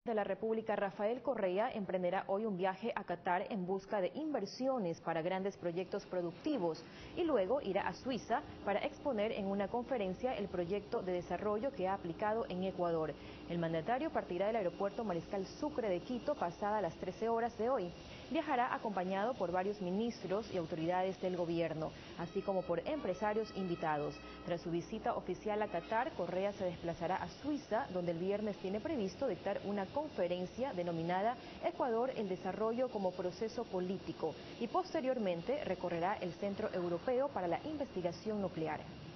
de la República, Rafael Correa, emprenderá hoy un viaje a Qatar en busca de inversiones para grandes proyectos productivos y luego irá a Suiza para exponer en una conferencia el proyecto de desarrollo que ha aplicado en Ecuador. El mandatario partirá del aeropuerto Mariscal Sucre de Quito pasada las 13 horas de hoy. Viajará acompañado por varios ministros y autoridades del gobierno, así como por empresarios invitados. Tras su visita oficial a Qatar, Correa se desplazará a Suiza, donde el viernes tiene previsto dictar una conferencia denominada Ecuador, el desarrollo como proceso político, y posteriormente recorrerá el Centro Europeo para la Investigación Nuclear.